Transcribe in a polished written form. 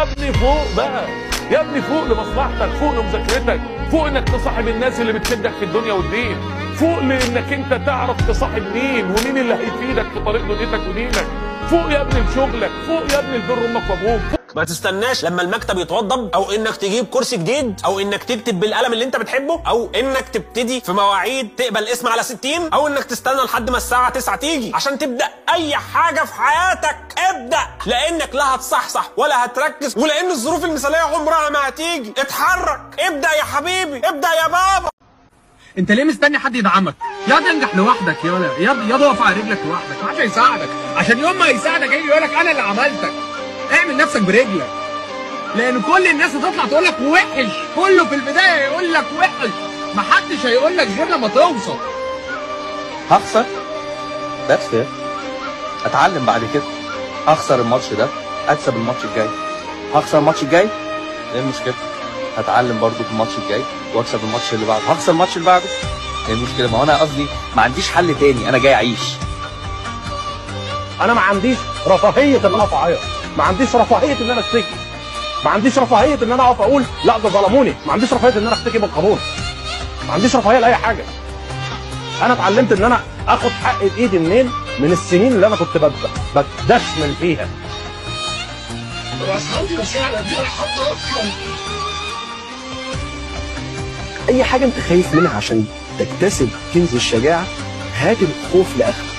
يا ابني فوق بقى، يا ابني فوق لمصلحتك، فوق لمذاكرتك، فوق انك تصاحب الناس اللي بتفيدك في الدنيا والدين، فوق لانك انت تعرف تصاحب مين ومين اللي هيفيدك في طريق دنيتك ودينك، فوق يا ابني لشغلك، فوق يا ابني لبر امك وابوك. ما تستناش لما المكتب يتوضب، او انك تجيب كرسي جديد، او انك تكتب بالقلم اللي انت بتحبه، او انك تبتدي في مواعيد تقبل اسم على 60، او انك تستنى لحد ما الساعه 9 تيجي عشان تبدا اي حاجه في حياتك. ابدا، لانك لا هتصحصح ولا هتركز، ولان الظروف المثاليه عمرها ما هتيجي. اتحرك، ابدا يا حبيبي، ابدا يا بابا. انت ليه مستني حد يدعمك؟ يا تنجح لوحدك يا اقف على رجلك لوحدك، ما حدش هيساعدك، عشان يوم ما يساعدك هيجي يقول لك انا اللي عملتك. اعمل نفسك برجلك، لان كل الناس هتطلع تقول لك وحش، كله في البدايه يقول لك وحش، ما حدش هيقول لك غير لما توصل. هخسر، ذاتس فير، اتعلم بعد كده. هخسر الماتش ده، اكسب الماتش الجاي. هخسر الماتش الجاي، ايه المشكله؟ هتعلم برضو في الماتش الجاي واكسب الماتش اللي بعده. هخسر الماتش اللي بعده، ايه المشكله؟ ما هو انا قصدي ما عنديش حل تاني، انا جاي اعيش. انا ما عنديش رفاهيه ان اقف اعيط، ما عنديش رفاهيه ان انا اشتكي، ما عنديش رفاهيه ان انا اقف اقول لا ده ظلموني، ما عنديش رفاهيه ان انا اشتكي بالقانون، ما عنديش رفاهيه لاي حاجه. انا اتعلمت ان انا اخد حق بايدي منين؟ من السنين اللي انا كنت بتدشمل فيها. اي حاجه انت خايف منها عشان تكتسب كنز الشجاعه، هات الخوف لاخره.